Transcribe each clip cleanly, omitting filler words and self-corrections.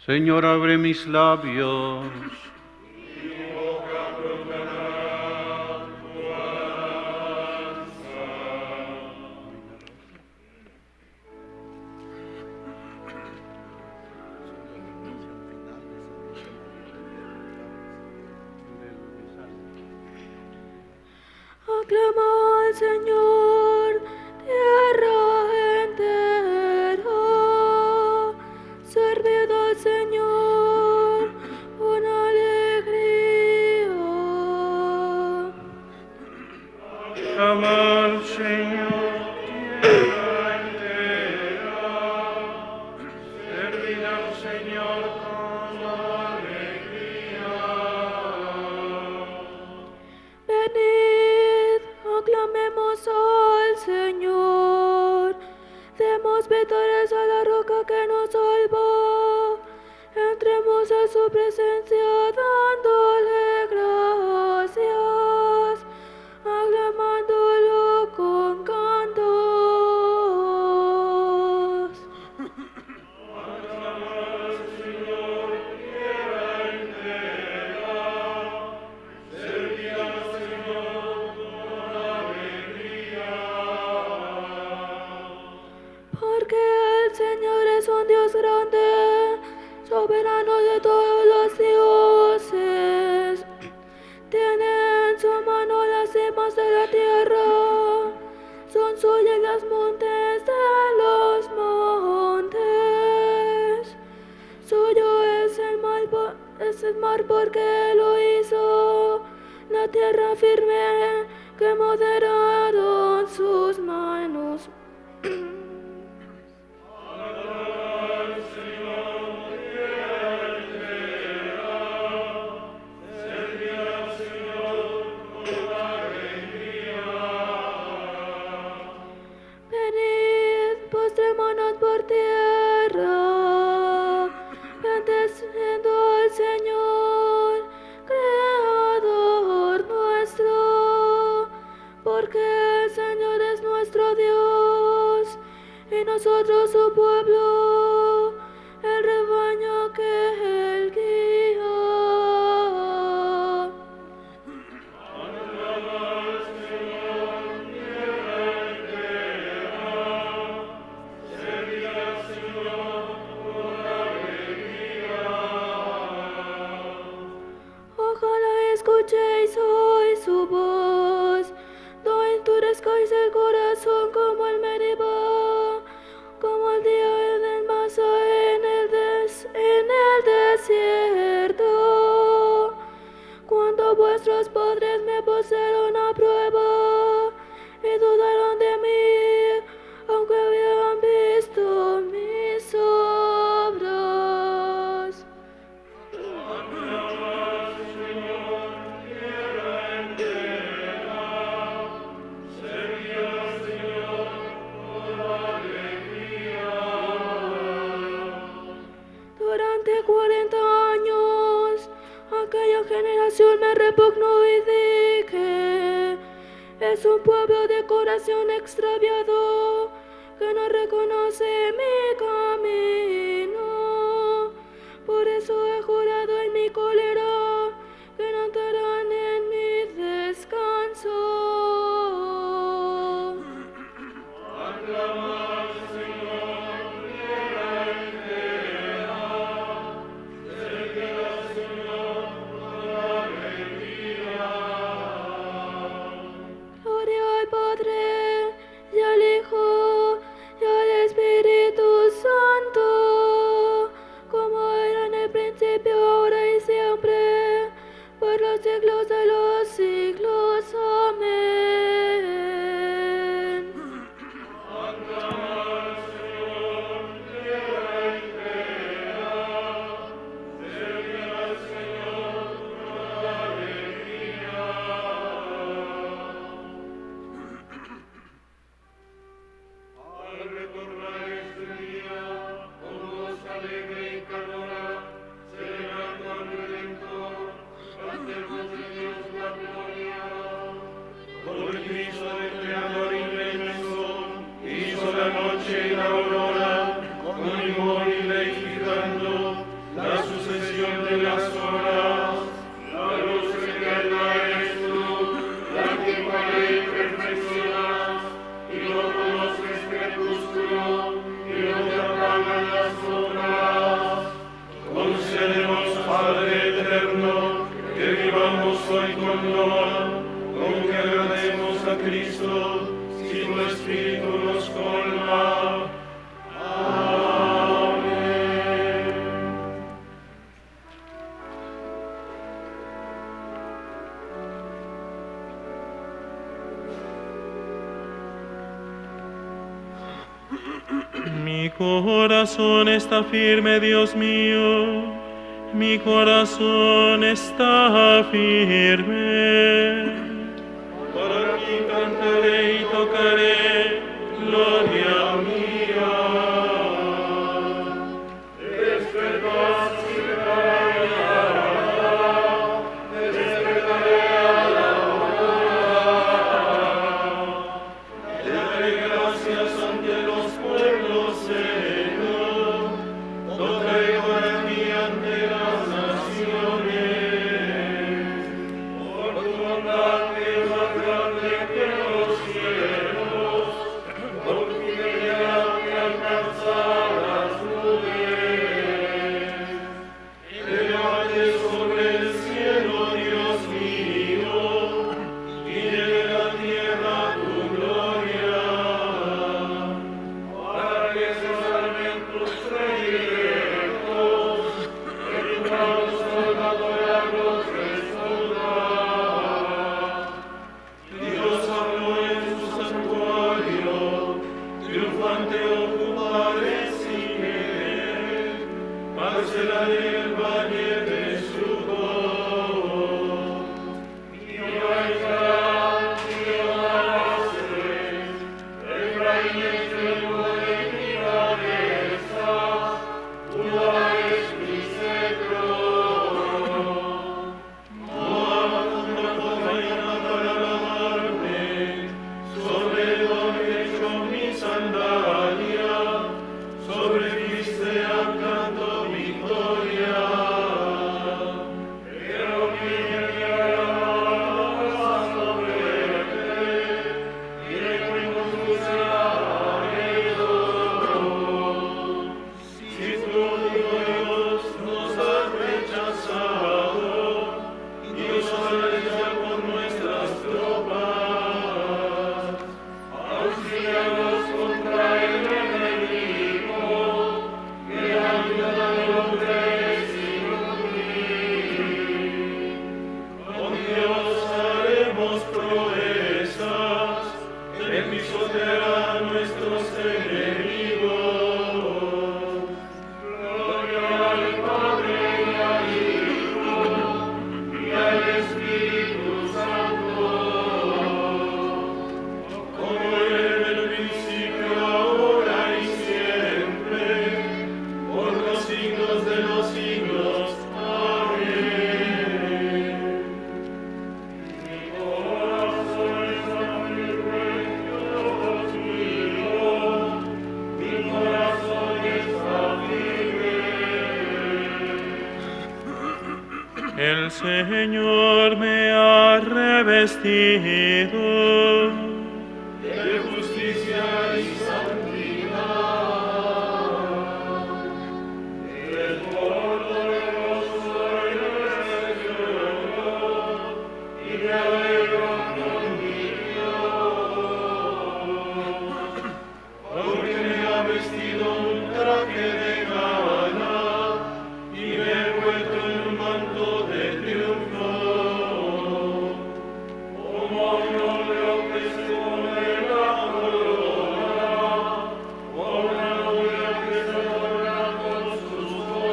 Señor, abre mis labios. Aclama al Señor, tierra entera. Servid al Señor con alegría. Aclama al Señor, tierra entera. Servid al Señor con alegría. Venid, aclamemos al Señor. Demos vítores a la roca que nos salva. Entremos a su presencia dándole gracias, aclamándolo con cantos. Porque el Señor es un Dios grande, soberano de todos los dioses. Tiene en su mano las cimas de la tierra, son suyas las montes de los montes. Suyo es el mar porque lo hizo, la tierra firme que moderaron sus manos. Venid, postrémonos por tierra, bendeciendo al Señor, Creador nuestro, porque el Señor es nuestro Dios, y nosotros su pueblo, el rebaño que Él guía. Ojalá escuchéis hoy su voz, no endurezcáis el corazón como el Meribá, como el día del Masa en el desierto, cuando vuestros padres me pusieron a prueba y dudaron de mí, aunque habían visto mis obras. Durante 40 años, aquella generación me repugnó y dije, es un pueblo de corazón extraviado que no reconoce mi camino. Por eso he jurado en mi cólera que no entrarán en mi descanso. Gloria al Padre, y al Hijo, y al Espíritu Santo, como era en el principio, tu Espíritu nos colma. Amén. Mi corazón está firme, Dios mío, mi corazón está firme. Para ti cantaré y tocaré, gloria mía. Despertar, despertaré a la aurora. Te daré gracias ante los pueblos, Señor. Tocaré para ti ante las naciones. Por tu bondad que es más grande que los cielos, por tu fidelidad que alcanza las nubes. Elevate sobre el cielo, Dios mío, y llegue la tierra tu gloria, para que se salven tus predilectos, que tu mano salvadora los responda. Dios habló en su santuario, triunfante ocupa de Siné, parcelaré el valle de Sucot. Jehová Israel, Jehová nace, Efraín es yugo de mi cabeza, Judá es mi cetro. Moab contrató reina para alabarme, sobre Edom echó mi sandalia, sobre Filistea canto victoria. Pero que llegue a la alabanza sobre él, y recuerdo su Laredo. Si tú, Dios, nos has rechazado, Dios saldrá con nuestras tropas. Auxílianos contra el enemigo, que la ayuda del hombre es inútil. Con Dios haremos proezas, Él pisoteará a nuestros enemigos. Gloria al Padre y al Hijo y al Espíritu Santo, como era en el principio, ahora y siempre, por los siglos de los siglos. Amén. Mi corazón está firme, Dios mío, mi corazón está firme. El Señor me ha revestido De justicia y santidad, el poderoso eres Señor, y me alegro con mi Dios, porque me ha vestido un traje de gala, y me he envuelto en un manto de triunfo. Como a un óleo que se pone la corona, o a una novia que se adorna con sus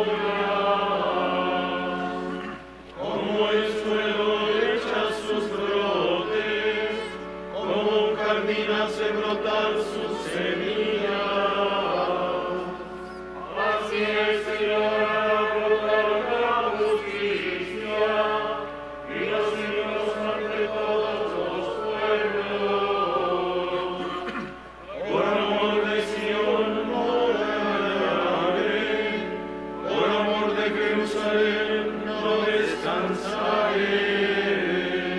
joyas. Como el suelo echa sus brotes, como un jardín hace brotar sus semillas. Así el Señor hará brotar la justicia, y los siglos ante todos los pueblos. Por amor de Sion no oraré, por amor de Jerusalén no descansaré,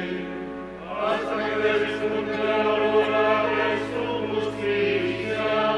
hasta que despunte la aurora de su justicia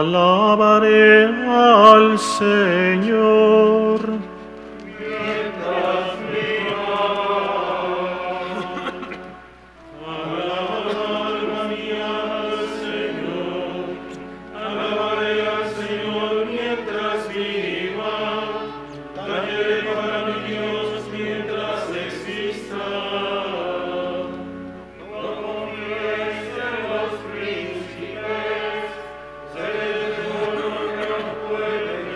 Alabaré al Señor. Mientras viva, alma mía al Señor, alabaré al Señor mientras viva, daré para mi Dios mientras exista. No confíes en los príncipes, sé del trono que no pueden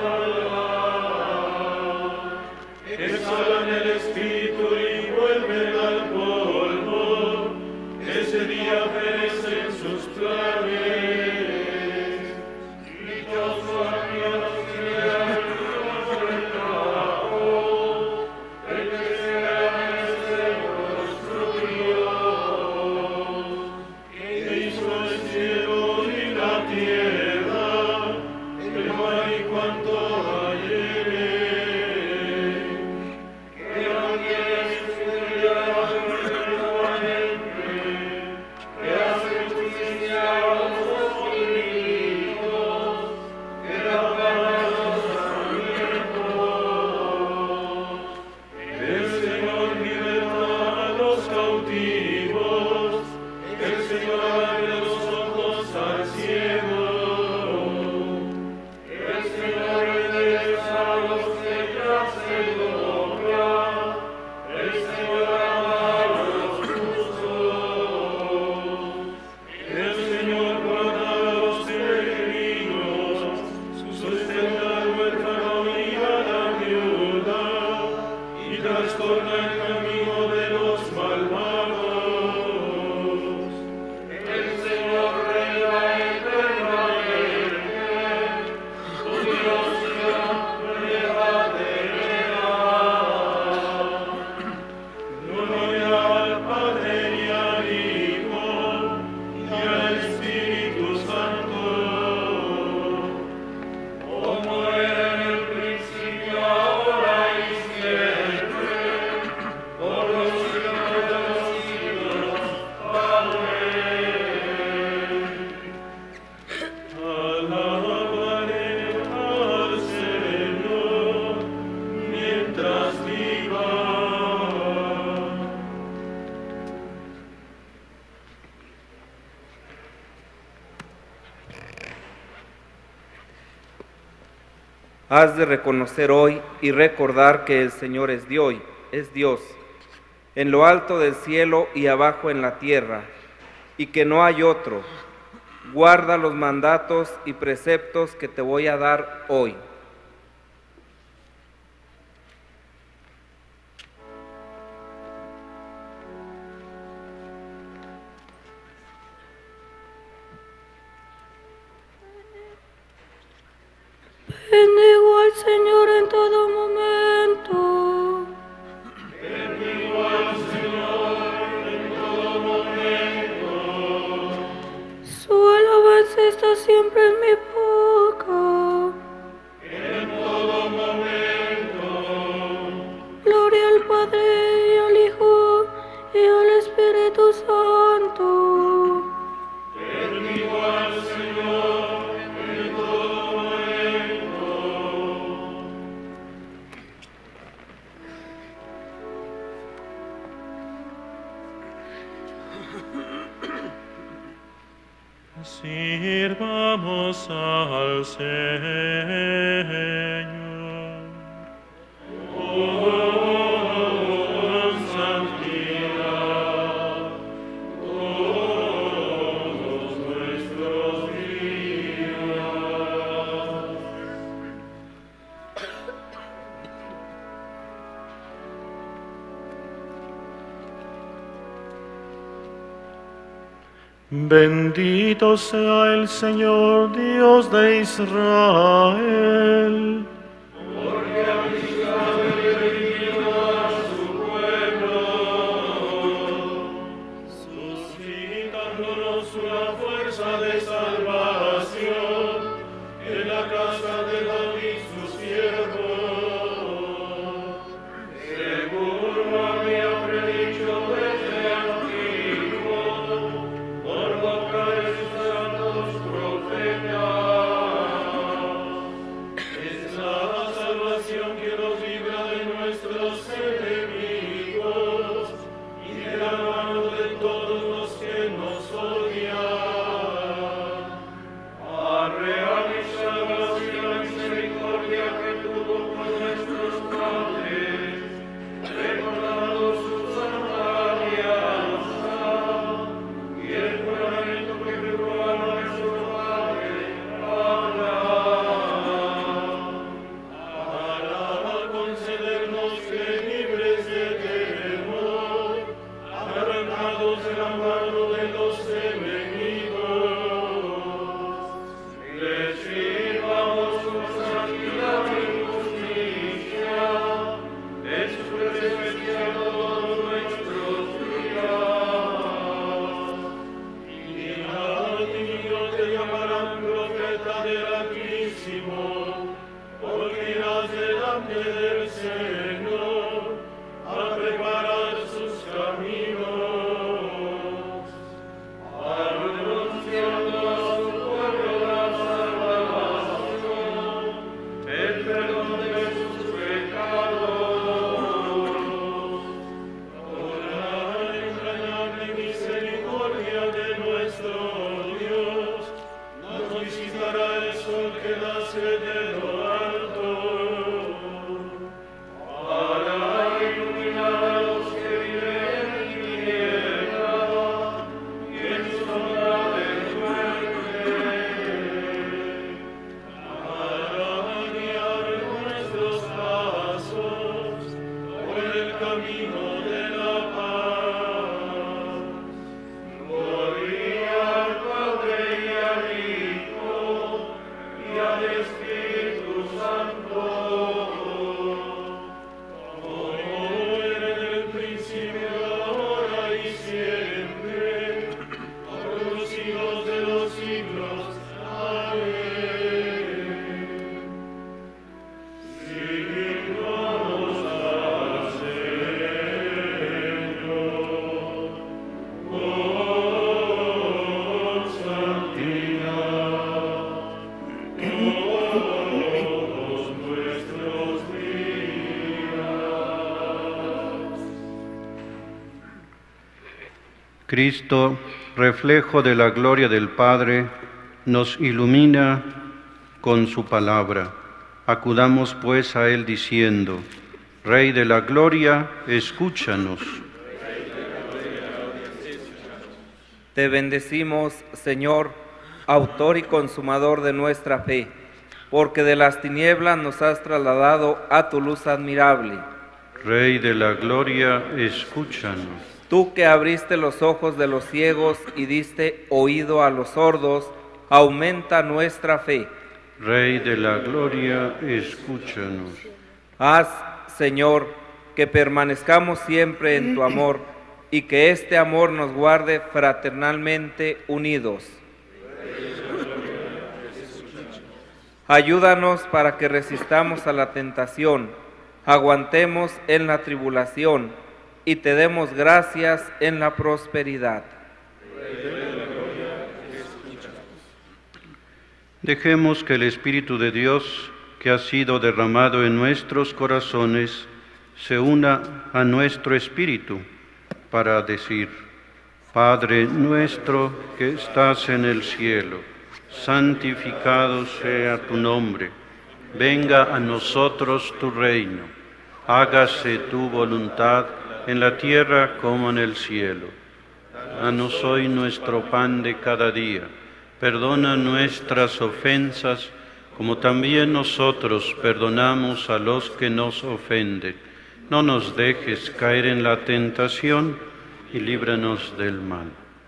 salvar. Exhalan el espíritu y vuelven al polvo, ese día perecen sus planes. Dichoso aquellos que han hecho el trabajo, el que sea el Señor su Dios, que hizo el cielo y la tierra, el mar y cuanto hay en él. Que ángeles custodiaban perpetuamente, que hacen justicia a los oprimidos, que amparan a los hambrientos. El Señor liberta a los cautivos, el Señor abre los ojos al ciego. El Señor endereza a los que yacen loca, el Señor ama a los justos. El Señor guarda a los peregrinos, sustenta al huérfano y a la viuda, y trastorna el camino de los malvados. El Señor reina eternamente, su Dios siempre valerá. Gloria al Padre y al Hijo y al Espíritu Santo, como era en el principio, ahora y siempre, por los siglos de los siglos. Amén. Alabaré al Señor mientras viva. Has de reconocer hoy y recordar que el Señor es Dios, en lo alto del cielo y abajo en la tierra, y que no hay otro. Guarda los mandatos y preceptos que te voy a dar hoy. Bendigo al Señor en todo momento. Bendigo al Señor en todo momento. Su alabanza está siempre en mi boca. En todo momento. Gloria al Padre y al Hijo y al Espíritu Santo. Bendigo al Señor en todo momento. Sirvamos al Señor. Con santidad, todos nuestros días. Bendito sea el Señor, Dios de Israel. Porque ha visitado y redimido a su pueblo, suscitándonos una fuerza de salvación en la casa de David su siervo, según lo había predicho desde antiguo, por boca de sus santos profetas. Cristo, reflejo de la gloria del Padre, nos ilumina con su palabra. Acudamos pues a Él diciendo: Rey de la gloria, escúchanos. Te bendecimos, Señor, autor y consumador de nuestra fe, porque de las tinieblas nos has trasladado a tu luz admirable. Rey de la gloria, escúchanos. Tú que abriste los ojos de los ciegos y diste oído a los sordos, aumenta nuestra fe. Rey de la gloria, escúchanos. Haz, Señor, que permanezcamos siempre en tu amor y que este amor nos guarde fraternalmente unidos. Ayúdanos para que resistamos a la tentación, aguantemos en la tribulación y te demos gracias en la prosperidad. Dejemos que el Espíritu de Dios, que ha sido derramado en nuestros corazones, se una a nuestro espíritu para decir: Padre nuestro que estás en el cielo, santificado sea tu nombre. Venga a nosotros tu reino. Hágase tu voluntad en la tierra como en el cielo. Danos hoy nuestro pan de cada día. Perdona nuestras ofensas, como también nosotros perdonamos a los que nos ofenden. No nos dejes caer en la tentación y líbranos del mal.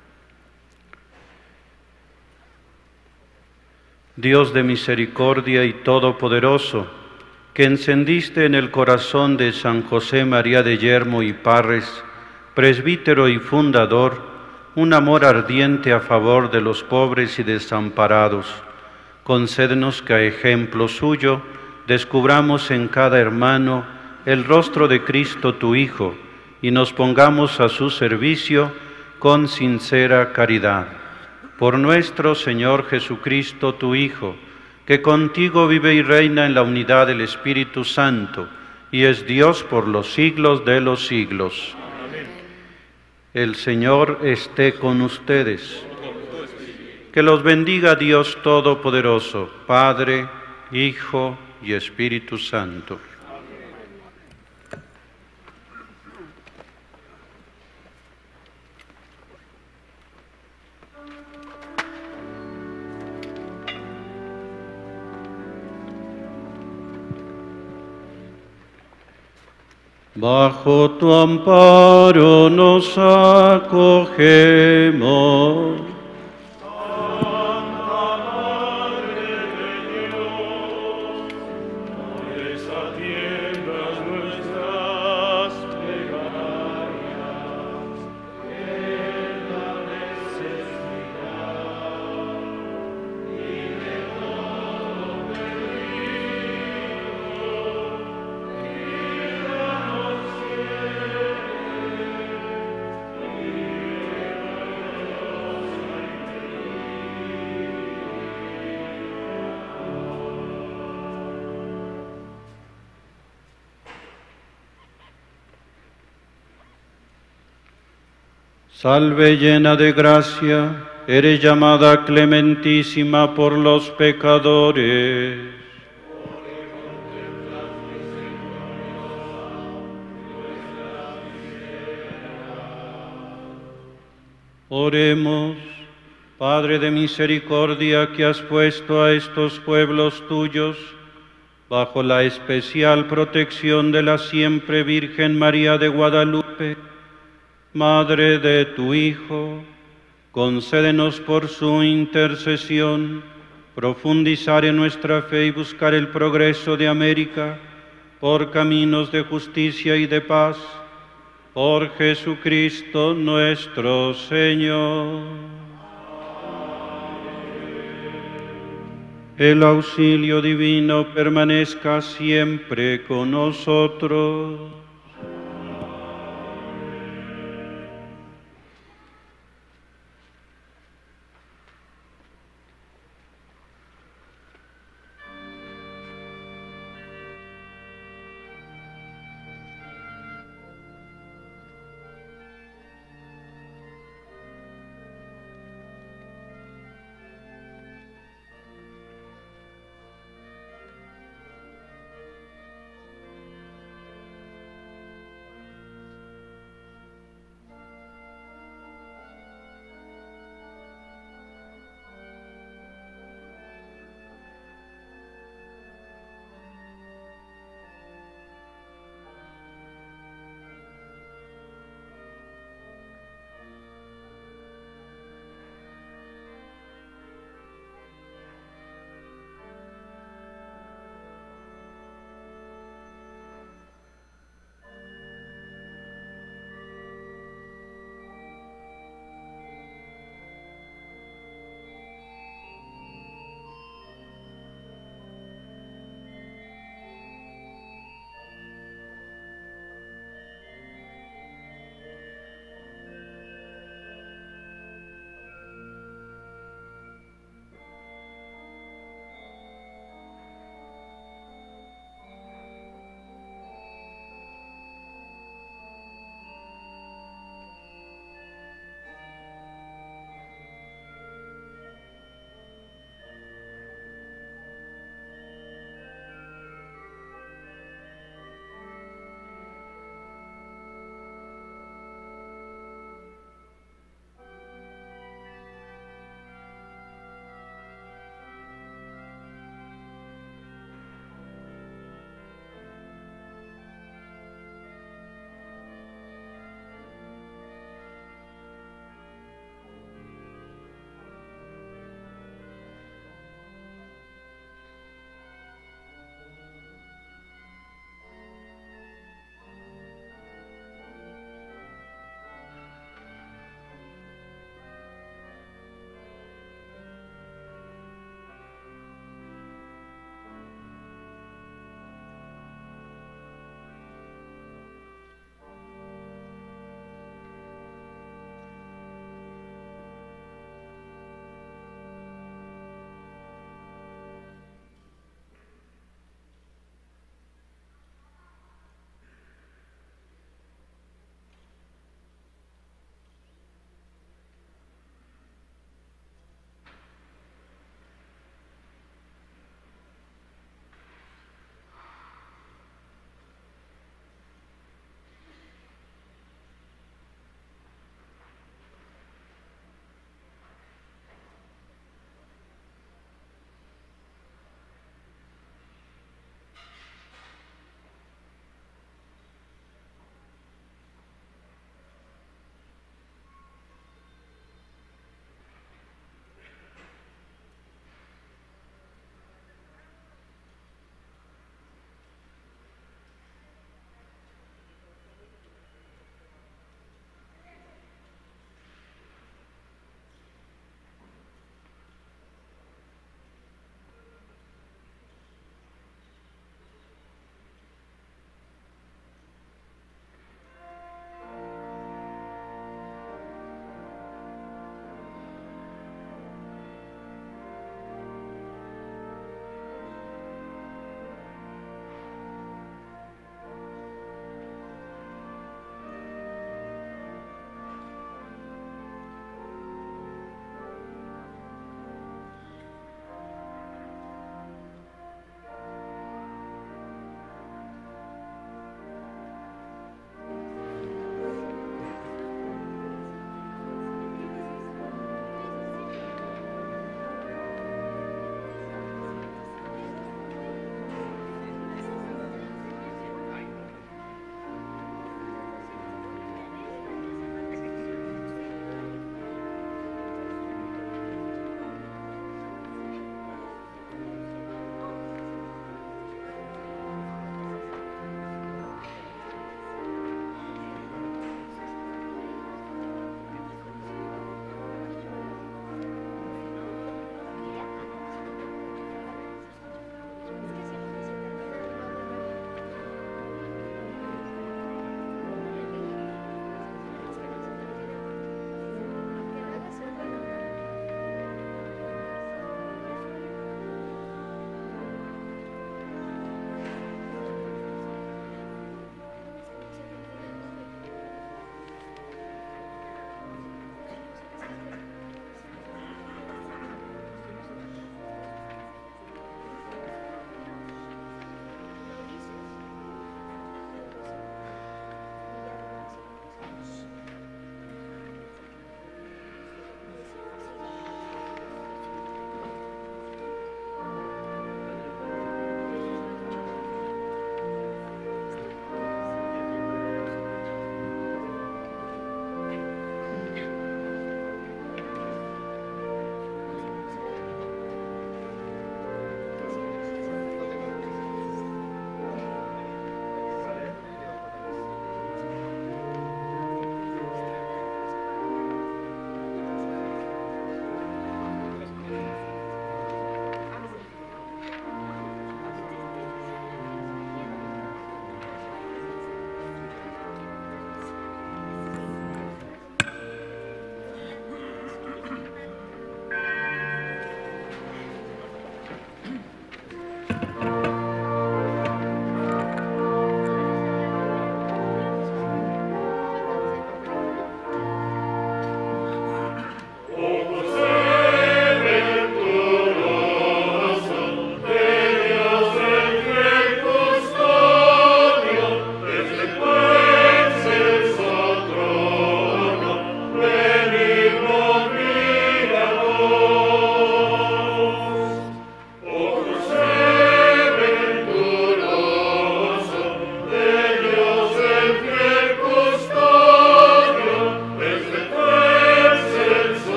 Dios de misericordia y todopoderoso, que encendiste en el corazón de San José María de Yermo y Parres, presbítero y fundador, un amor ardiente a favor de los pobres y desamparados, concédenos que a ejemplo suyo descubramos en cada hermano el rostro de Cristo tu Hijo y nos pongamos a su servicio con sincera caridad. Por nuestro Señor Jesucristo, tu Hijo, que contigo vive y reina en la unidad del Espíritu Santo, y es Dios por los siglos de los siglos. Amén. El Señor esté con ustedes. Que los bendiga Dios Todopoderoso, Padre, Hijo y Espíritu Santo. Bajo tu amparo nos acogemos. Desatiendas nuestras plegarias, en la necesidad, y de todo peligro, líbranos Salve llena de gracia, eres llamada clementísima por los pecadores. Oremos, Padre de misericordia, que has puesto a estos pueblos tuyos bajo la especial protección de la siempre Virgen María de Guadalupe, Madre de tu Hijo, concédenos por su intercesión profundizar en nuestra fe y buscar el progreso de América por caminos de justicia y de paz. Por Jesucristo nuestro Señor. El auxilio divino permanezca siempre con nosotros.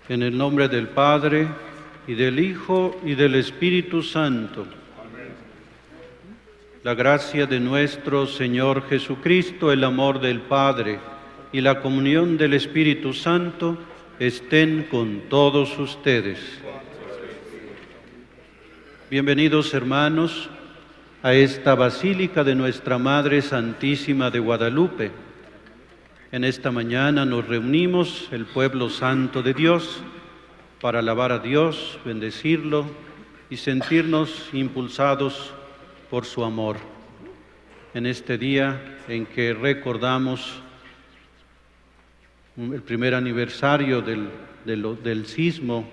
En el nombre del Padre, y del Hijo, y del Espíritu Santo. La gracia de nuestro Señor Jesucristo, el amor del Padre y la comunión del Espíritu Santo estén con todos ustedes. Bienvenidos, hermanos, a esta Basílica de Nuestra Madre Santísima de Guadalupe. En esta mañana nos reunimos, el pueblo santo de Dios, para alabar a Dios, bendecirlo y sentirnos impulsados por su amor. En este día en que recordamos el primer aniversario del sismo,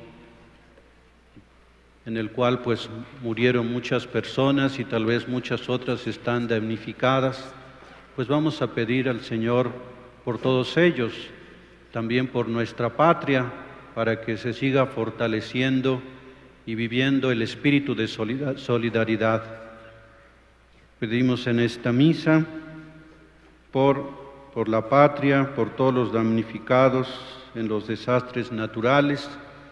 en el cual pues murieron muchas personas y tal vez muchas otras están damnificadas, pues vamos a pedir al Señor por todos ellos, también por nuestra patria, para que se siga fortaleciendo y viviendo el espíritu de solidaridad. Pedimos en esta misa por la patria, por todos los damnificados en los desastres naturales,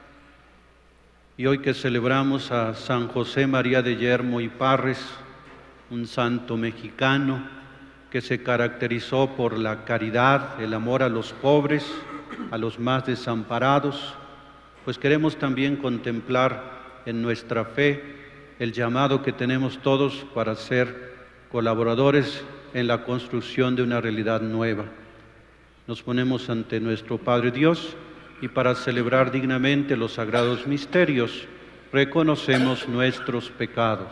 y hoy que celebramos a San José María de Yermo y Parres, un santo mexicano que se caracterizó por la caridad, el amor a los pobres, a los más desamparados, pues queremos también contemplar en nuestra fe el llamado que tenemos todos para ser colaboradores en la construcción de una realidad nueva. Nos ponemos ante nuestro Padre Dios y para celebrar dignamente los sagrados misterios, reconocemos nuestros pecados.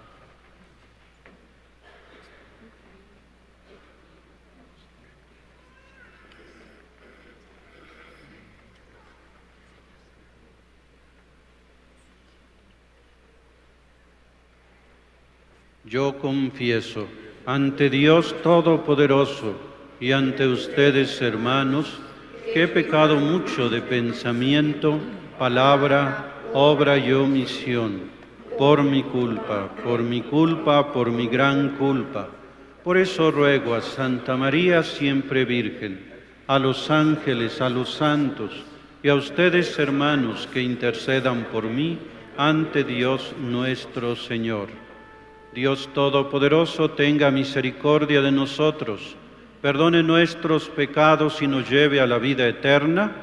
Yo confieso ante Dios Todopoderoso y ante ustedes, hermanos, que he pecado mucho de pensamiento, palabra, obra y omisión, por mi culpa, por mi gran culpa. Por eso ruego a Santa María, siempre Virgen, a los ángeles, a los santos y a ustedes, hermanos, que intercedan por mí ante Dios nuestro Señor. Dios Todopoderoso tenga misericordia de nosotros, perdone nuestros pecados y nos lleve a la vida eterna.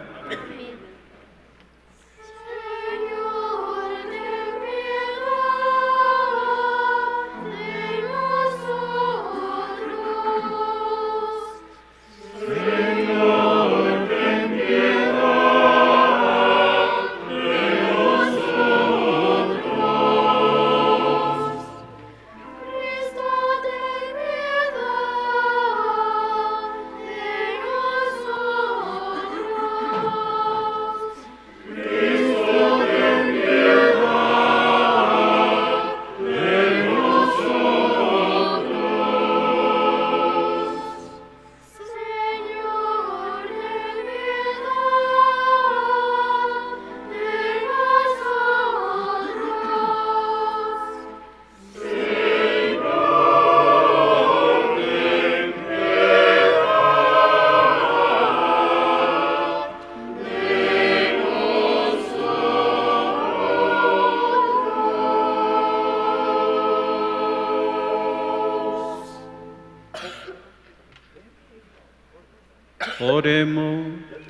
Oremos.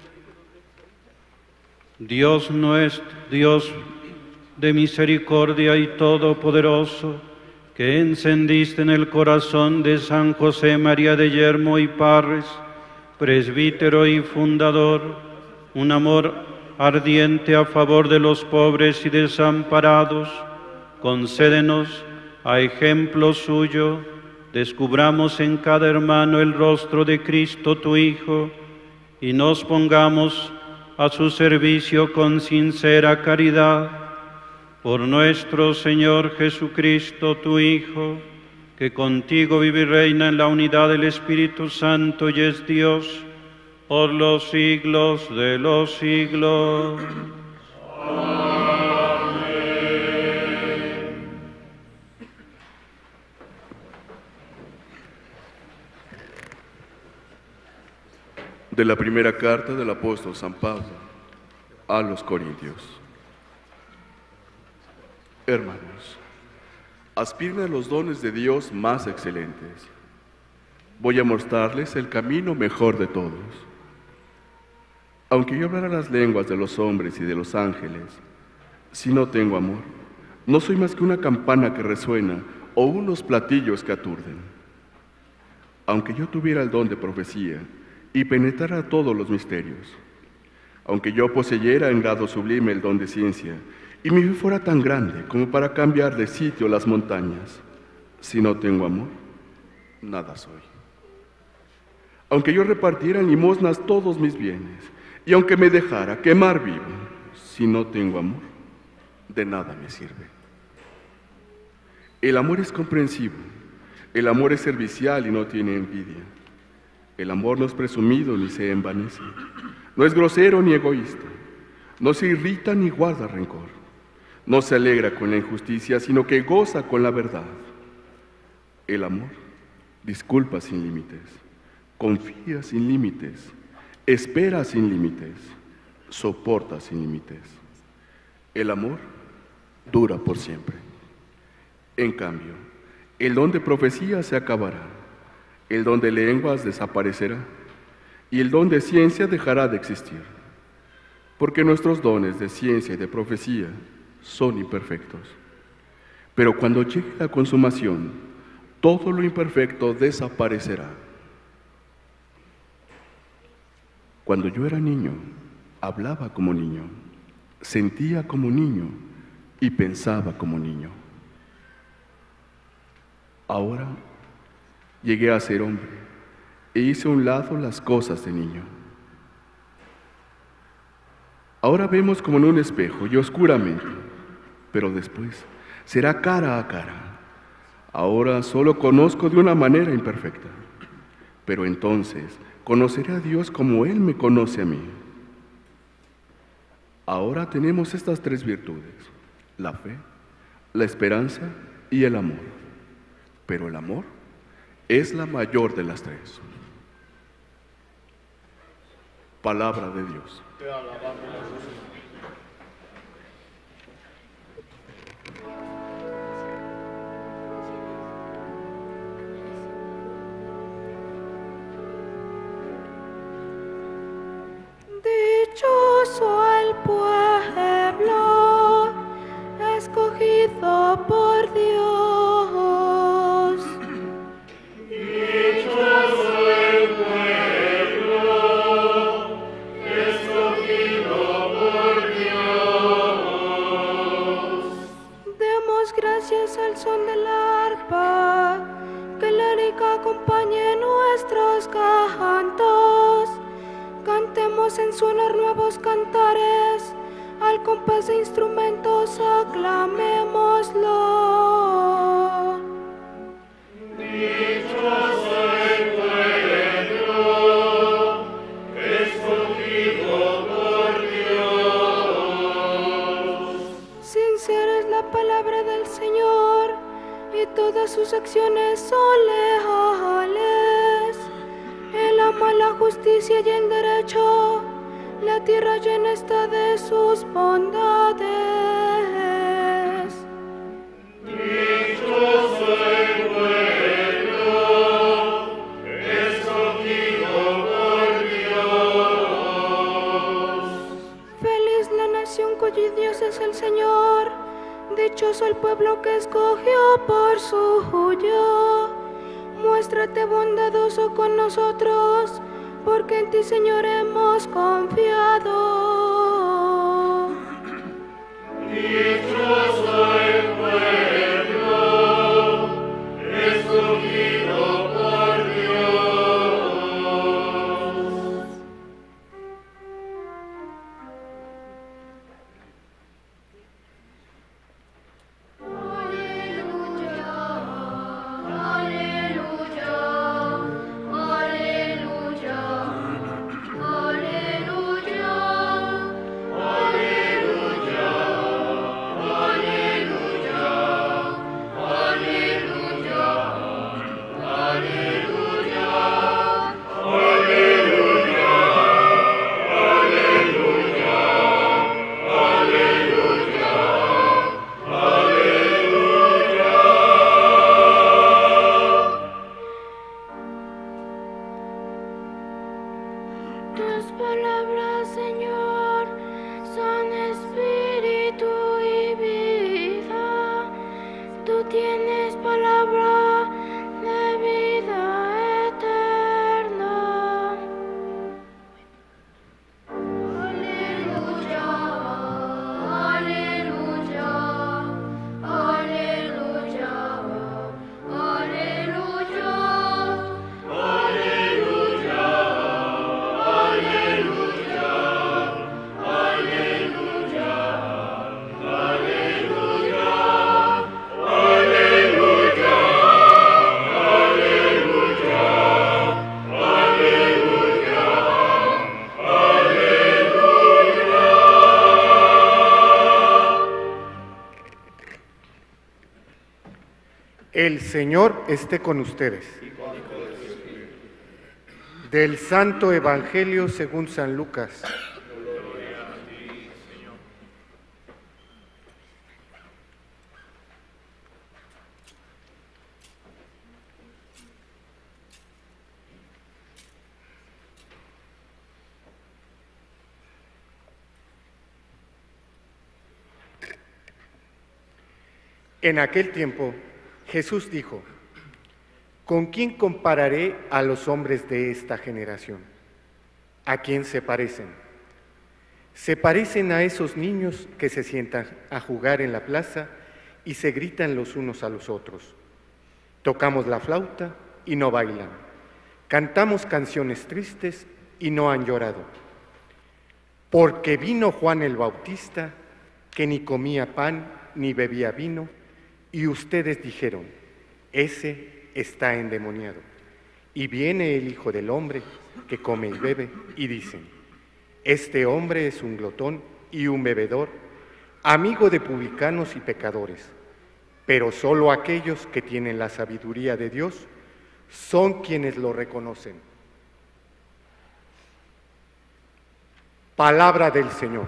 Dios nuestro, Dios de misericordia y todopoderoso, que encendiste en el corazón de San José María de Yermo y Parres, presbítero y fundador, un amor ardiente a favor de los pobres y desamparados, concédenos, a ejemplo suyo, descubramos en cada hermano el rostro de Cristo tu Hijo, y nos pongamos a su servicio con sincera caridad. Por nuestro Señor Jesucristo, tu Hijo, que contigo vive y reina en la unidad del Espíritu Santo y es Dios, por los siglos de los siglos. De la primera carta del apóstol San Pablo. a los Corintios. Hermanos, aspiren a los dones de Dios más excelentes. Voy a mostrarles el camino mejor de todos. Aunque yo hablara las lenguas de los hombres y de los ángeles, si no tengo amor, no soy más que una campana que resuena o unos platillos que aturden. Aunque yo tuviera el don de profecía y penetrara todos los misterios, aunque yo poseyera en grado sublime el don de ciencia y mi fe fuera tan grande como para cambiar de sitio las montañas, si no tengo amor, nada soy. Aunque yo repartiera en limosnas todos mis bienes y aunque me dejara quemar vivo, si no tengo amor, de nada me sirve. El amor es comprensivo, el amor es servicial y no tiene envidia. El amor no es presumido ni se envanece, no es grosero ni egoísta, no se irrita ni guarda rencor, no se alegra con la injusticia, sino que goza con la verdad. El amor disculpa sin límites, confía sin límites, espera sin límites, soporta sin límites. El amor dura por siempre. En cambio, el don de profecía se acabará, el don de lenguas desaparecerá y el don de ciencia dejará de existir, porque nuestros dones de ciencia y de profecía son imperfectos. Pero cuando llegue la consumación, todo lo imperfecto desaparecerá. Cuando yo era niño, hablaba como niño, sentía como niño y pensaba como niño. Ahora llegué a ser hombre e hice a un lado las cosas de niño. Ahora vemos como en un espejo y oscuramente, pero después será cara a cara. Ahora solo conozco de una manera imperfecta, pero entonces conoceré a Dios como Él me conoce a mí. Ahora tenemos estas tres virtudes: la fe, la esperanza y el amor. Pero el amor es la mayor de las tres. Palabra de Dios. Te alabamos, Jesús. Dichoso el pueblo escogido por Dios. Dichoso el pueblo escogido por Dios. Demos gracias al son del arpa, que la lírica acompañe nuestros cantos. Cantemos en su honor nuevos cantares, al compás de instrumentos aclamémoslo. Dichoso el pueblo escogido por Dios. Sincera es la palabra del Señor, y todas sus acciones son leales. Él ama la justicia y el derecho, la tierra llena está de sus bondades. Dichoso el pueblo escogido por Dios. Feliz la nación cuyo Dios es el Señor, dichoso el pueblo que escogió por suyo. Muéstrate bondadoso con nosotros, porque en ti, Señor, hemos confiado. Dichoso el pueblo escogido por Dios. Tus palabras, Señor, son espíritu y vida. Tú tienes palabra de vida eterna. Aleluya, aleluya, aleluya, aleluya. El Señor esté con ustedes. Del Santo Evangelio según San Lucas. En aquel tiempo, Jesús dijo: ¿Con quién compararé a los hombres de esta generación? ¿A quién se parecen? Se parecen a esos niños que se sientan a jugar en la plaza y se gritan los unos a los otros. Tocamos la flauta y no bailan. Cantamos canciones tristes y no han llorado. Porque vino Juan el Bautista, que ni comía pan ni bebía vino, y ustedes dijeron: ese está endemoniado. Y viene el Hijo del Hombre, que come y bebe, y dicen: este hombre es un glotón y un bebedor, amigo de publicanos y pecadores. Pero solo aquellos que tienen la sabiduría de Dios son quienes lo reconocen. Palabra del Señor.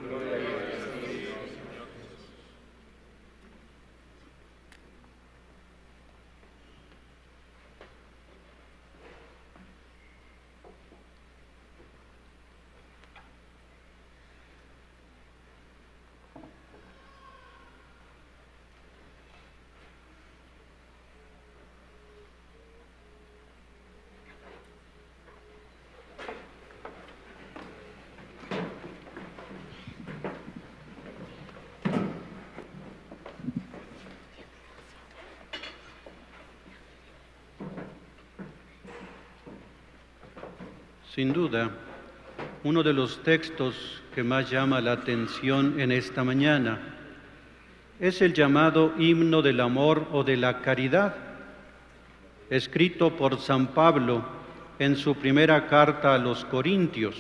Sin duda, uno de los textos que más llama la atención en esta mañana es el llamado Himno del Amor o de la Caridad, escrito por San Pablo en su primera carta a los Corintios,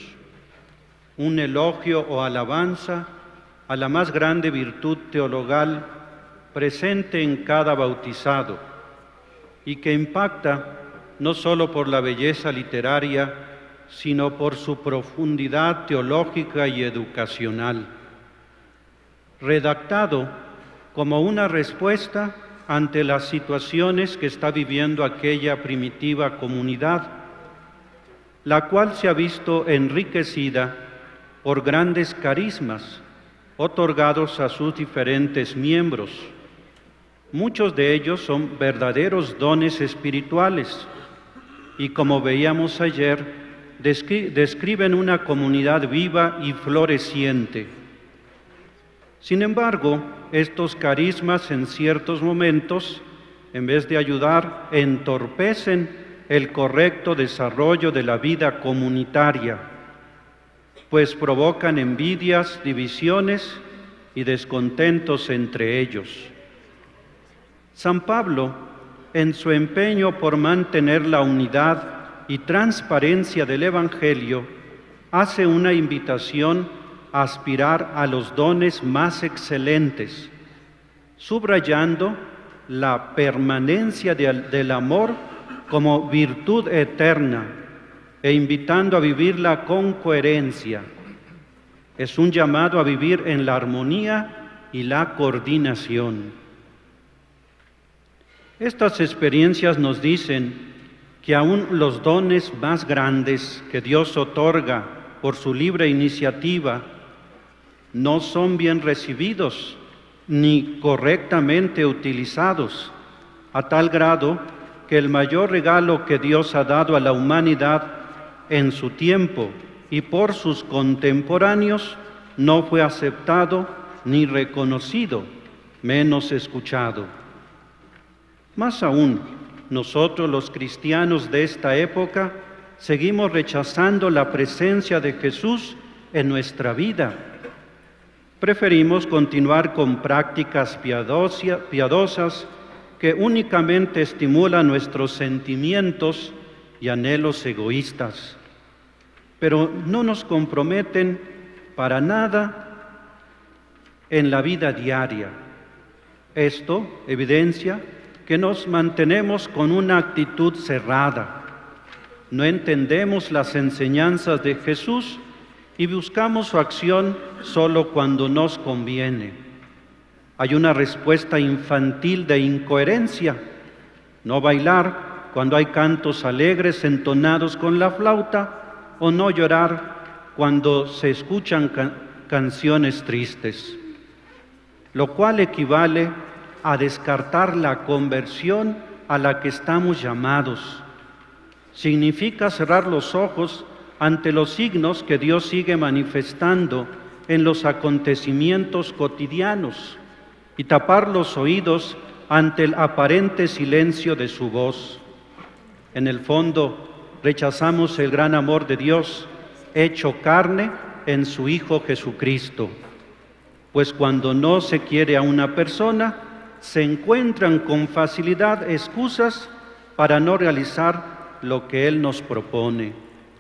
un elogio o alabanza a la más grande virtud teologal presente en cada bautizado y que impacta no solo por la belleza literaria, sino por su profundidad teológica y educacional. Redactado como una respuesta ante las situaciones que está viviendo aquella primitiva comunidad, la cual se ha visto enriquecida por grandes carismas otorgados a sus diferentes miembros. Muchos de ellos son verdaderos dones espirituales y, como veíamos ayer, describen una comunidad viva y floreciente. Sin embargo, estos carismas en ciertos momentos, en vez de ayudar, entorpecen el correcto desarrollo de la vida comunitaria, pues provocan envidias, divisiones y descontentos entre ellos. San Pablo, en su empeño por mantener la unidad y transparencia del Evangelio, hace una invitación a aspirar a los dones más excelentes, subrayando la permanencia del amor como virtud eterna e invitando a vivirla con coherencia. Es un llamado a vivir en la armonía y la coordinación. Estas experiencias nos dicen que aún los dones más grandes que Dios otorga por su libre iniciativa no son bien recibidos ni correctamente utilizados, a tal grado que el mayor regalo que Dios ha dado a la humanidad en su tiempo y por sus contemporáneos no fue aceptado ni reconocido, menos escuchado. Más aún, nosotros los cristianos de esta época seguimos rechazando la presencia de Jesús en nuestra vida. Preferimos continuar con prácticas piadosas que únicamente estimulan nuestros sentimientos y anhelos egoístas, pero no nos comprometen para nada en la vida diaria. Esto evidencia que nos mantenemos con una actitud cerrada. No entendemos las enseñanzas de Jesús y buscamos su acción solo cuando nos conviene. Hay una respuesta infantil de incoherencia: no bailar cuando hay cantos alegres entonados con la flauta, o no llorar cuando se escuchan canciones tristes, lo cual equivale a descartar la conversión a la que estamos llamados. Significa cerrar los ojos ante los signos que Dios sigue manifestando en los acontecimientos cotidianos y tapar los oídos ante el aparente silencio de su voz. En el fondo, rechazamos el gran amor de Dios hecho carne en su Hijo Jesucristo, pues cuando no se quiere a una persona, se encuentran con facilidad excusas para no realizar lo que Él nos propone.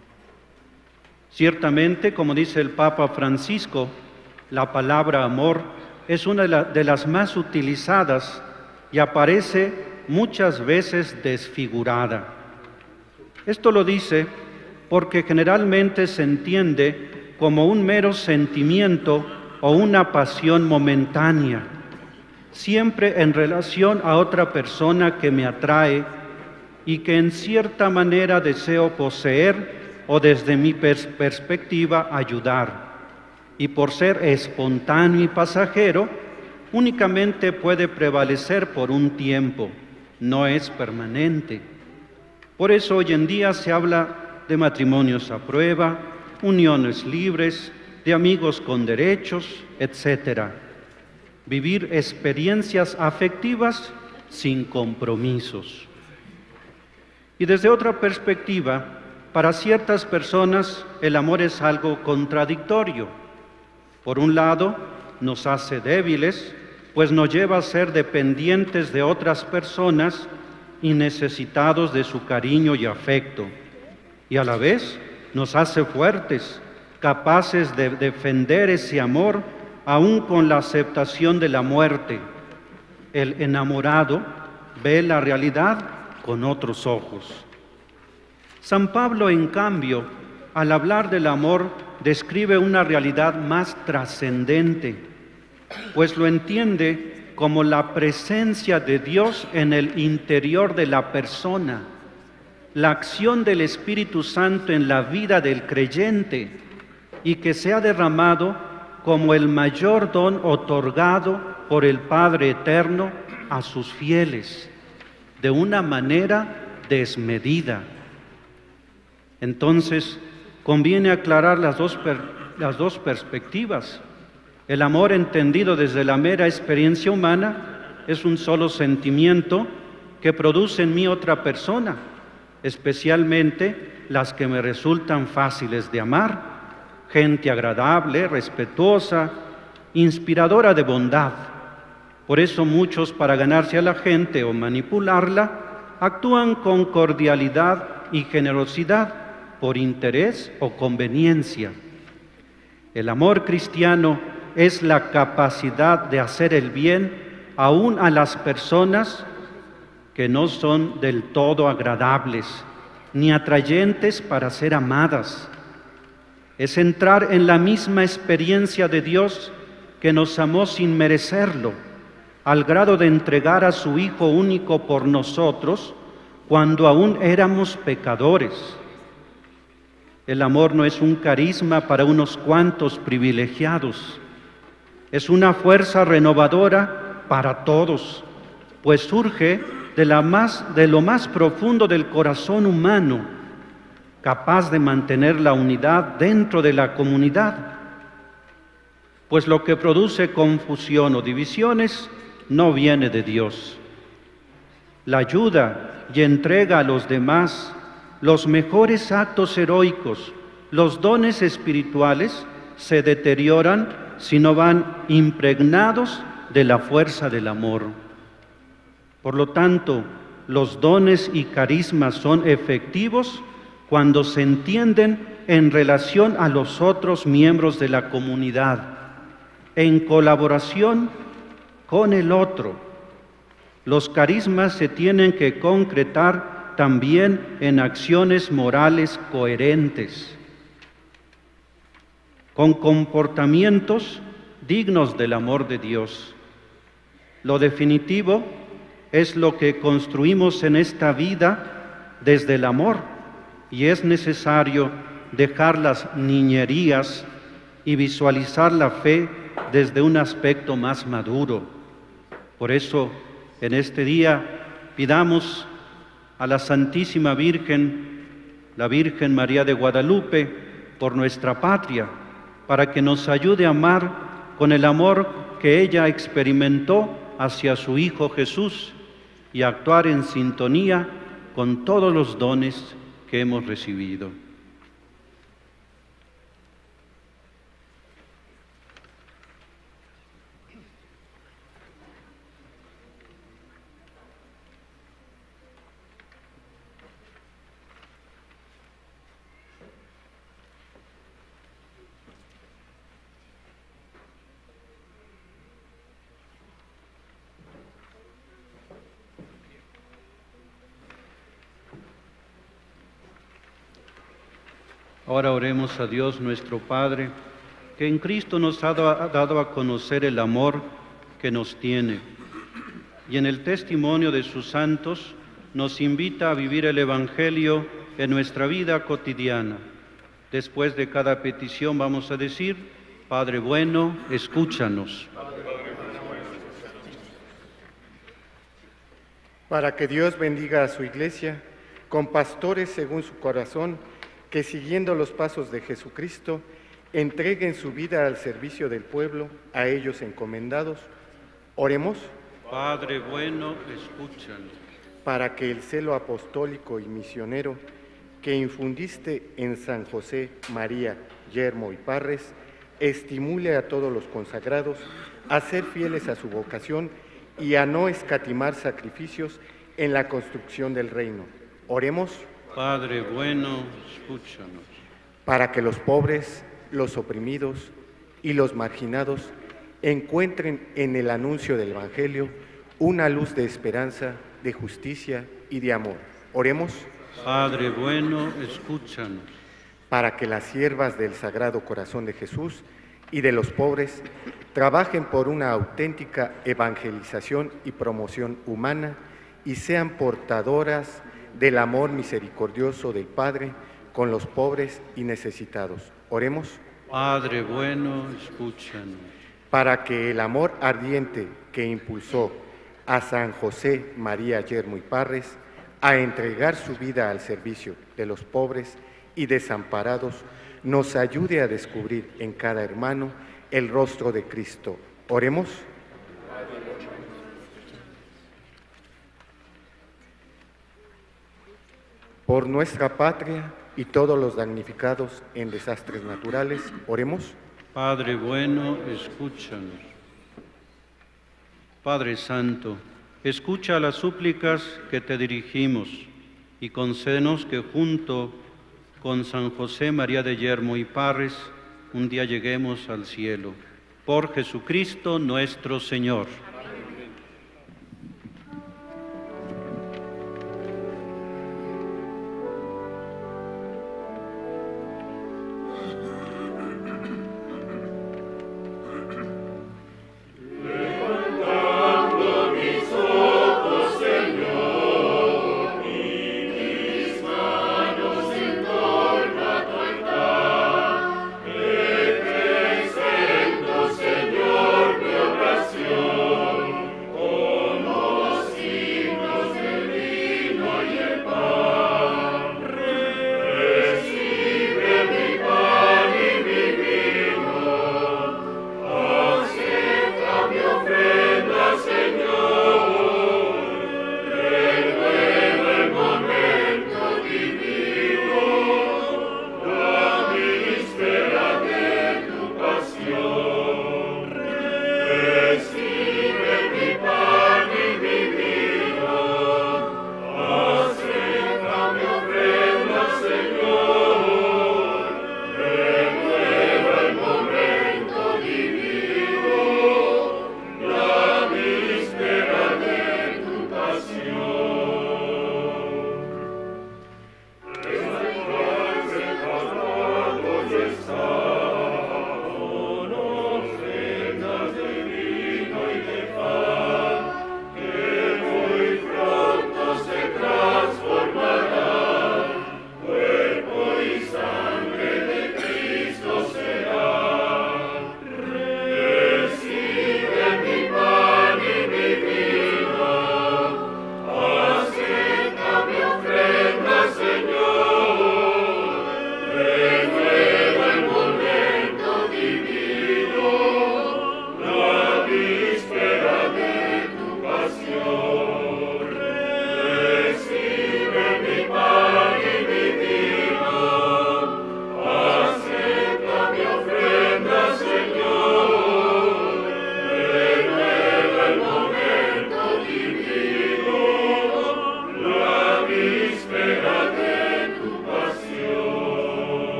Ciertamente, como dice el Papa Francisco, la palabra amor es una de las más utilizadas y aparece muchas veces desfigurada. Esto lo dice porque generalmente se entiende como un mero sentimiento o una pasión momentánea, siempre en relación a otra persona que me atrae y que en cierta manera deseo poseer o desde mi perspectiva ayudar. Y por ser espontáneo y pasajero, únicamente puede prevalecer por un tiempo, no es permanente. Por eso hoy en día se habla de matrimonios a prueba, uniones libres, de amigos con derechos, etc. Vivir experiencias afectivas sin compromisos. Y desde otra perspectiva, para ciertas personas el amor es algo contradictorio. Por un lado, nos hace débiles, pues nos lleva a ser dependientes de otras personas y necesitados de su cariño y afecto. Y a la vez, nos hace fuertes, capaces de defender ese amor aún con la aceptación de la muerte. El enamorado ve la realidad con otros ojos. San Pablo, en cambio, al hablar del amor, describe una realidad más trascendente, pues lo entiende como la presencia de Dios en el interior de la persona, la acción del Espíritu Santo en la vida del creyente y que se ha derramado como el mayor don otorgado por el Padre Eterno a sus fieles, de una manera desmedida. Entonces, conviene aclarar las dos perspectivas. El amor entendido desde la mera experiencia humana es un solo sentimiento que produce en mí otra persona, especialmente las que me resultan fáciles de amar, gente agradable, respetuosa, inspiradora de bondad. Por eso muchos, para ganarse a la gente o manipularla, actúan con cordialidad y generosidad por interés o conveniencia. El amor cristiano es la capacidad de hacer el bien aún a las personas que no son del todo agradables ni atrayentes para ser amadas. Es entrar en la misma experiencia de Dios que nos amó sin merecerlo, al grado de entregar a su Hijo único por nosotros, cuando aún éramos pecadores. El amor no es un carisma para unos cuantos privilegiados, es una fuerza renovadora para todos, pues surge de lo más profundo del corazón humano, capaz de mantener la unidad dentro de la comunidad. Pues lo que produce confusión o divisiones no viene de Dios. La ayuda y entrega a los demás, los mejores actos heroicos, los dones espirituales se deterioran si no van impregnados de la fuerza del amor. Por lo tanto, los dones y carismas son efectivos cuando se entienden en relación a los otros miembros de la comunidad, en colaboración con el otro. Los carismas se tienen que concretar también en acciones morales coherentes, con comportamientos dignos del amor de Dios. Lo definitivo es lo que construimos en esta vida desde el amor, y es necesario dejar las niñerías y visualizar la fe desde un aspecto más maduro. Por eso, en este día, pidamos a la Santísima Virgen, la Virgen María de Guadalupe, por nuestra patria, para que nos ayude a amar con el amor que ella experimentó hacia su Hijo Jesús y a actuar en sintonía con todos los dones que hemos recibido. Ahora oremos a Dios nuestro Padre, que en Cristo nos ha dado a conocer el amor que nos tiene, y en el testimonio de sus santos nos invita a vivir el Evangelio en nuestra vida cotidiana. Después de cada petición vamos a decir: Padre bueno, escúchanos. Para que Dios bendiga a su Iglesia, con pastores según su corazón, que siguiendo los pasos de Jesucristo, entreguen su vida al servicio del pueblo, a ellos encomendados. Oremos. Padre bueno, escúchanos. Para que el celo apostólico y misionero que infundiste en San José, María, Yermo y Parres, estimule a todos los consagrados a ser fieles a su vocación y a no escatimar sacrificios en la construcción del reino. Oremos. Padre bueno, escúchanos. Para que los pobres, los oprimidos y los marginados encuentren en el anuncio del Evangelio una luz de esperanza, de justicia y de amor. Oremos. Padre bueno, escúchanos. Para que las siervas del Sagrado Corazón de Jesús y de los pobres trabajen por una auténtica evangelización y promoción humana y sean portadoras del amor misericordioso del Padre con los pobres y necesitados. Oremos. Padre bueno, escúchanos. Para que el amor ardiente que impulsó a San José, María, Yermo y Parres a entregar su vida al servicio de los pobres y desamparados, nos ayude a descubrir en cada hermano el rostro de Cristo. Oremos. Por nuestra patria y todos los damnificados en desastres naturales, oremos. Padre bueno, escúchanos. Padre Santo, escucha las súplicas que te dirigimos y concédenos que junto con San José María de Yermo y Parres un día lleguemos al cielo. Por Jesucristo nuestro Señor.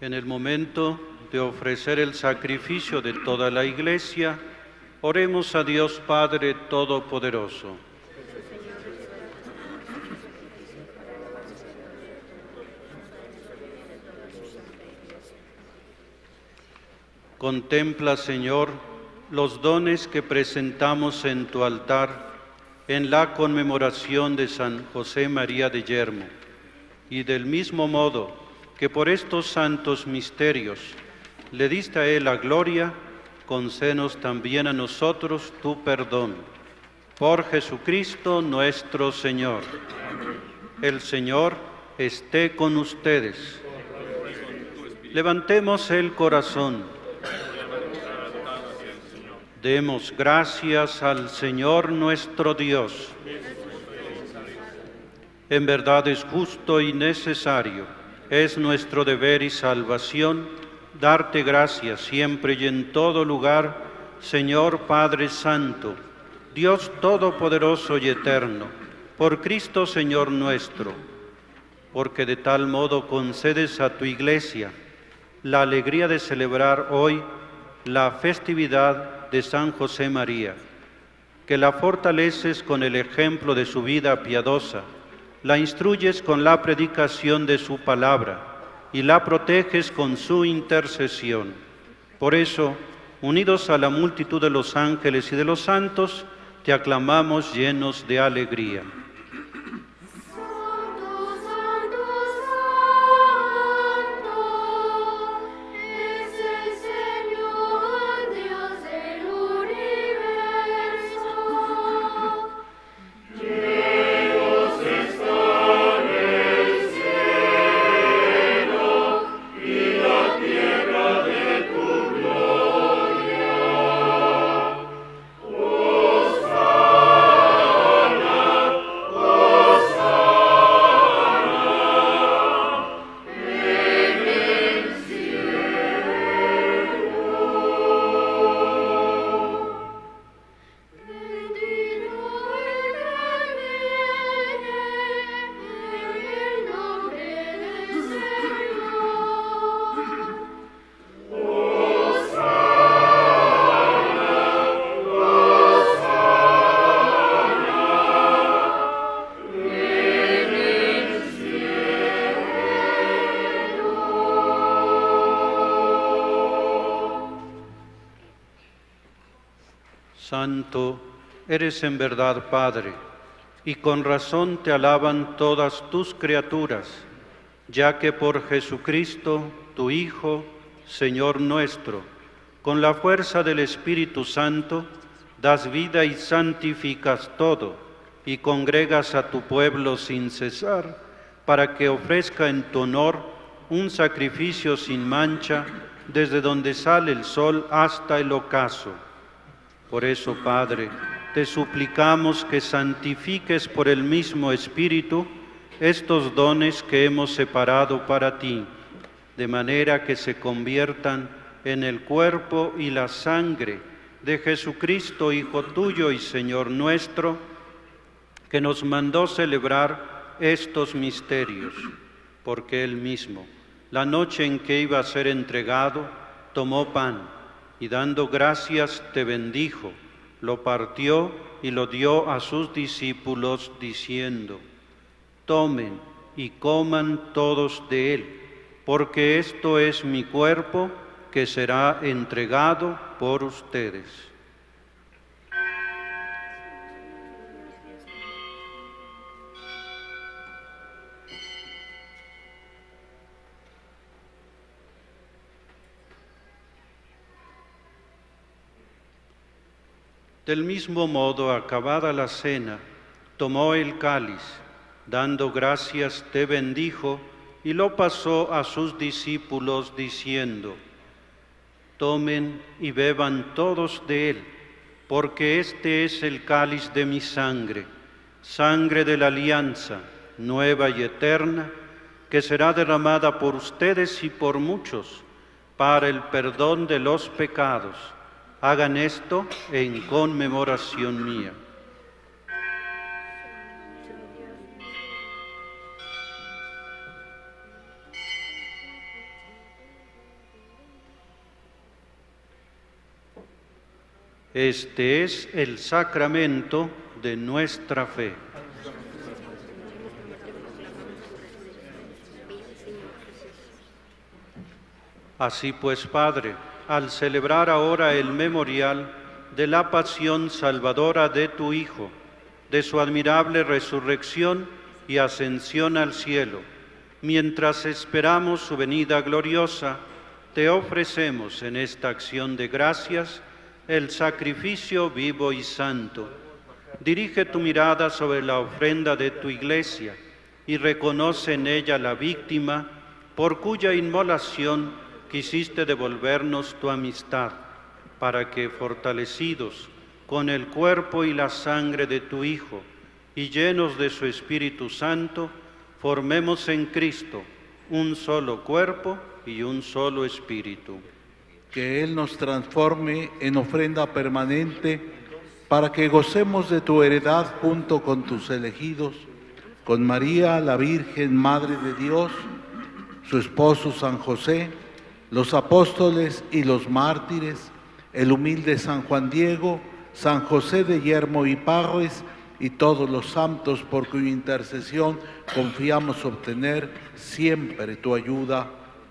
En el momento de ofrecer el sacrificio de toda la Iglesia, oremos a Dios Padre Todopoderoso. Contempla, Señor, los dones que presentamos en tu altar en la conmemoración de San José María de Yermo, y del mismo modo que por estos santos misterios le diste a él la gloria, concédenos también a nosotros tu perdón. Por Jesucristo nuestro Señor. El Señor esté con ustedes. Levantemos el corazón. Demos gracias al Señor nuestro Dios. En verdad es justo y necesario, es nuestro deber y salvación, darte gracias siempre y en todo lugar, Señor Padre Santo, Dios Todopoderoso y Eterno, por Cristo Señor nuestro, porque de tal modo concedes a tu Iglesia la alegría de celebrar hoy la festividad de San José María, que la fortaleces con el ejemplo de su vida piadosa, la instruyes con la predicación de su palabra y la proteges con su intercesión. Por eso, unidos a la multitud de los ángeles y de los santos, te aclamamos llenos de alegría. Santo, eres en verdad Padre, y con razón te alaban todas tus criaturas, ya que por Jesucristo, tu Hijo, Señor nuestro, con la fuerza del Espíritu Santo, das vida y santificas todo, y congregas a tu pueblo sin cesar, para que ofrezca en tu honor un sacrificio sin mancha, desde donde sale el sol hasta el ocaso. Por eso, Padre, te suplicamos que santifiques por el mismo Espíritu estos dones que hemos separado para ti, de manera que se conviertan en el cuerpo y la sangre de Jesucristo, Hijo tuyo y Señor nuestro, que nos mandó celebrar estos misterios, porque Él mismo, la noche en que iba a ser entregado, tomó pan, y dando gracias te bendijo, lo partió y lo dio a sus discípulos diciendo: tomen y coman todos de él, porque esto es mi cuerpo que será entregado por ustedes. Del mismo modo, acabada la cena, tomó el cáliz, dando gracias te bendijo y lo pasó a sus discípulos diciendo: tomen y beban todos de él, porque este es el cáliz de mi sangre, sangre de la alianza, nueva y eterna, que será derramada por ustedes y por muchos, para el perdón de los pecados. Hagan esto en conmemoración mía. Este es el sacramento de nuestra fe. Así pues, Padre, al celebrar ahora el memorial de la pasión salvadora de tu Hijo, de su admirable resurrección y ascensión al cielo, mientras esperamos su venida gloriosa, te ofrecemos en esta acción de gracias el sacrificio vivo y santo. Dirige tu mirada sobre la ofrenda de tu Iglesia y reconoce en ella la víctima por cuya inmolación quisiste devolvernos tu amistad, para que, fortalecidos con el cuerpo y la sangre de tu Hijo y llenos de su Espíritu Santo, formemos en Cristo un solo cuerpo y un solo espíritu. Que Él nos transforme en ofrenda permanente para que gocemos de tu heredad junto con tus elegidos, con María, la Virgen, Madre de Dios, su esposo San José, los apóstoles y los mártires, el humilde San Juan Diego, San José de Yermo y Parres y todos los santos por cuya intercesión confiamos obtener siempre tu ayuda.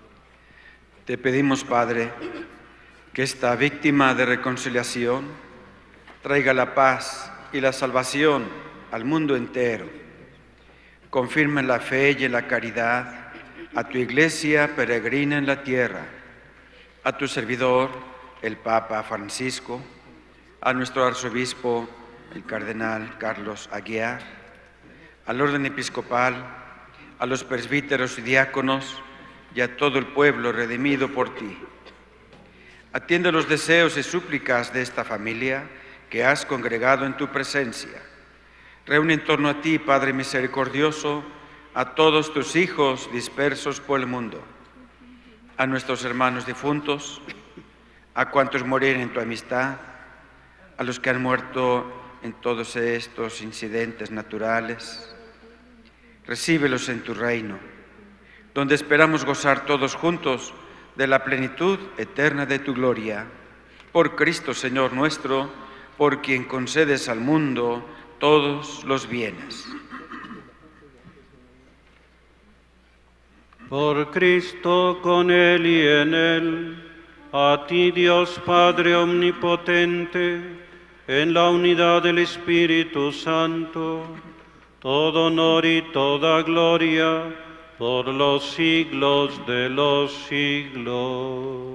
Te pedimos, Padre, que esta víctima de reconciliación traiga la paz y la salvación al mundo entero. Confirma en la fe y en la caridad a tu Iglesia peregrina en la tierra, a tu servidor, el Papa Francisco, a nuestro arzobispo, el cardenal Carlos Aguiar, al orden episcopal, a los presbíteros y diáconos y a todo el pueblo redimido por ti. Atiende los deseos y súplicas de esta familia que has congregado en tu presencia. Reúne en torno a ti, Padre misericordioso, a todos tus hijos dispersos por el mundo, a nuestros hermanos difuntos, a cuantos murieron en tu amistad, a los que han muerto en todos estos incidentes naturales. Recíbelos en tu reino, donde esperamos gozar todos juntos de la plenitud eterna de tu gloria. Por Cristo, Señor nuestro, por quien concedes al mundo todos los bienes. Por Cristo, con Él y en Él, a ti, Dios Padre omnipotente, en la unidad del Espíritu Santo, todo honor y toda gloria por los siglos de los siglos.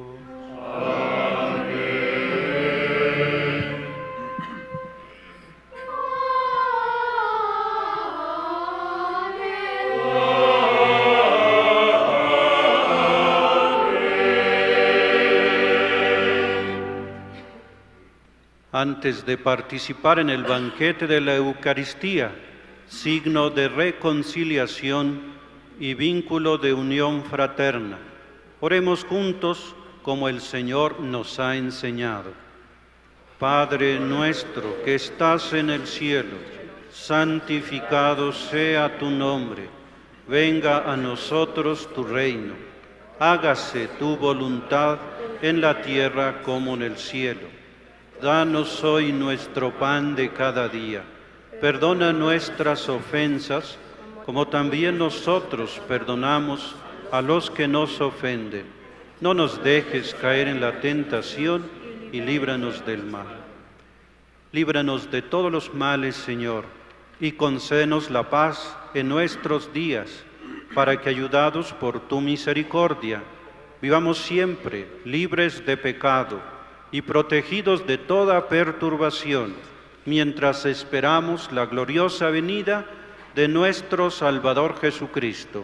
Antes de participar en el banquete de la Eucaristía, signo de reconciliación y vínculo de unión fraterna, oremos juntos como el Señor nos ha enseñado. Padre nuestro que estás en el cielo, santificado sea tu nombre. Venga a nosotros tu reino. Hágase tu voluntad en la tierra como en el cielo. Danos hoy nuestro pan de cada día. Perdona nuestras ofensas, como también nosotros perdonamos a los que nos ofenden. No nos dejes caer en la tentación y líbranos del mal. Líbranos de todos los males, Señor, y concédenos la paz en nuestros días, para que, ayudados por tu misericordia, vivamos siempre libres de pecado y protegidos de toda perturbación, mientras esperamos la gloriosa venida de nuestro Salvador Jesucristo.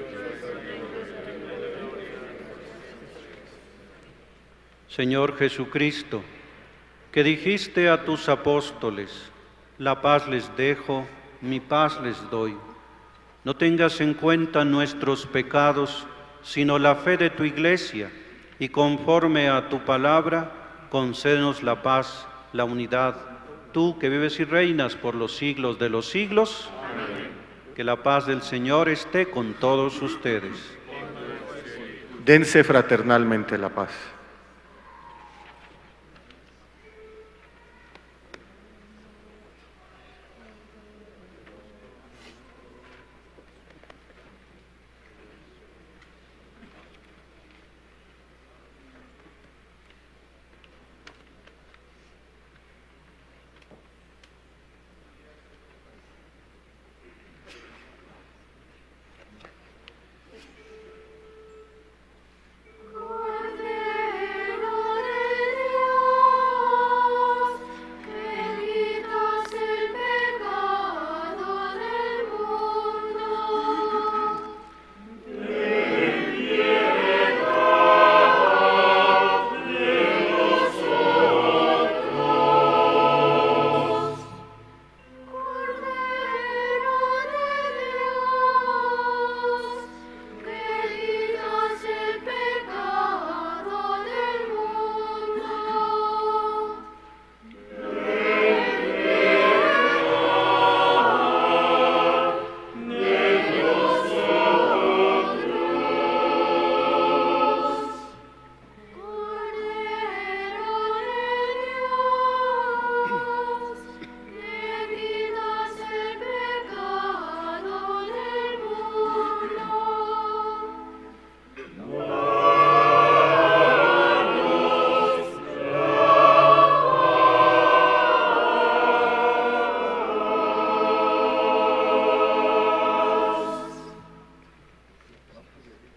Señor Jesucristo, que dijiste a tus apóstoles, la paz les dejo, mi paz les doy. No tengas en cuenta nuestros pecados, sino la fe de tu Iglesia, y conforme a tu palabra, concédenos la paz, la unidad, tú que vives y reinas por los siglos de los siglos. Amén. Que la paz del Señor esté con todos ustedes. Dense fraternalmente la paz.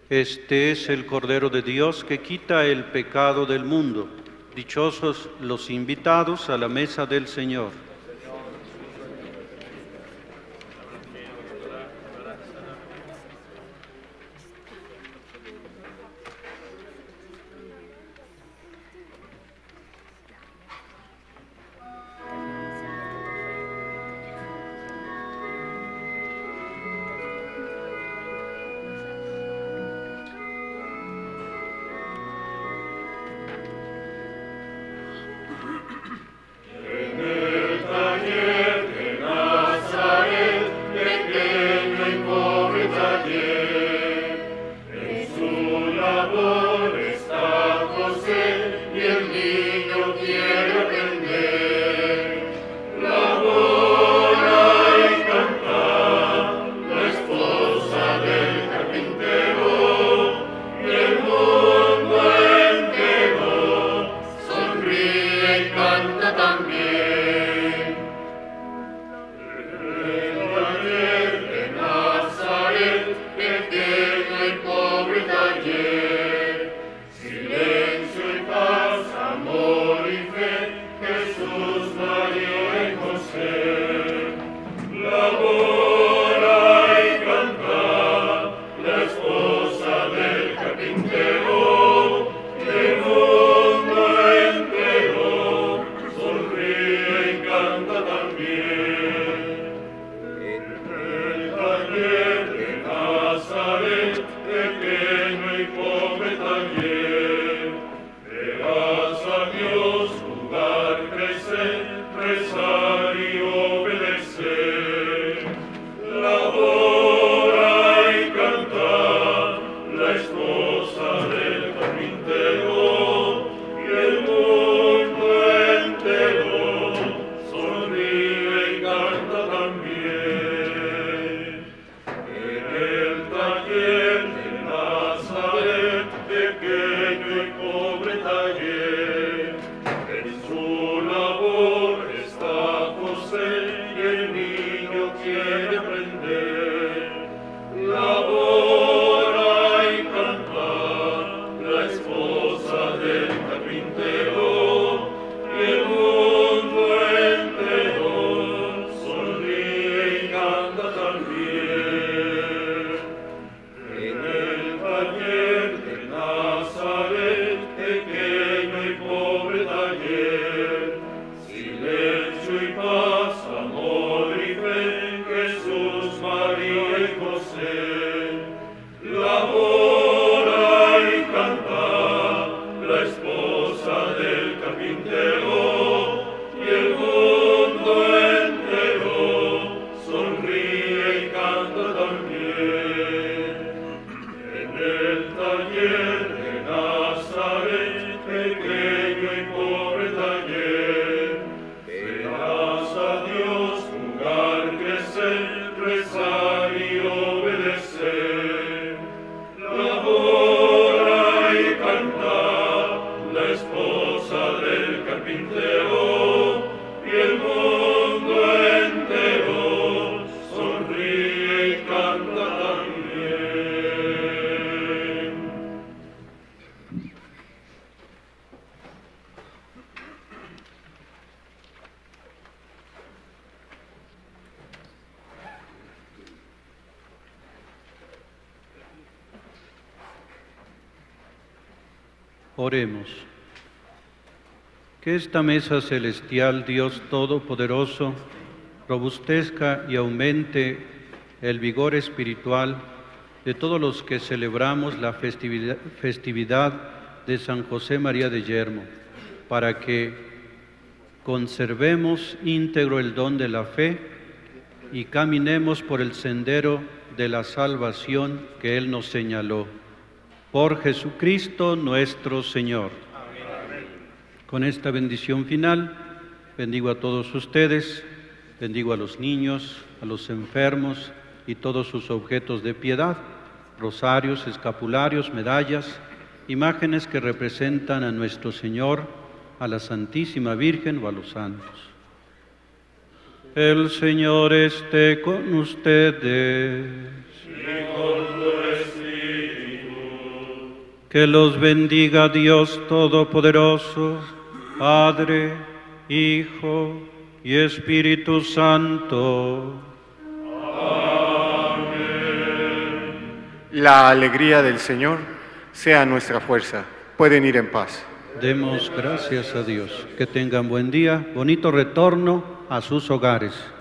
Este es el Cordero de Dios que quita el pecado del mundo. Dichosos los invitados a la mesa del Señor. Oremos. Que esta mesa celestial, Dios Todopoderoso, robustezca y aumente el vigor espiritual de todos los que celebramos la festividad de San José María de Yermo, para que conservemos íntegro el don de la fe y caminemos por el sendero de la salvación que Él nos señaló. Por Jesucristo nuestro Señor. Amén. Con esta bendición final, bendigo a todos ustedes, bendigo a los niños, a los enfermos y todos sus objetos de piedad, rosarios, escapularios, medallas, imágenes que representan a nuestro Señor, a la Santísima Virgen o a los santos. El Señor esté con ustedes. Y con tu espíritu. Que los bendiga Dios Todopoderoso, Padre, Hijo y Espíritu Santo. La alegría del Señor sea nuestra fuerza. Pueden ir en paz. Demos gracias a Dios. Que tengan buen día, bonito retorno a sus hogares.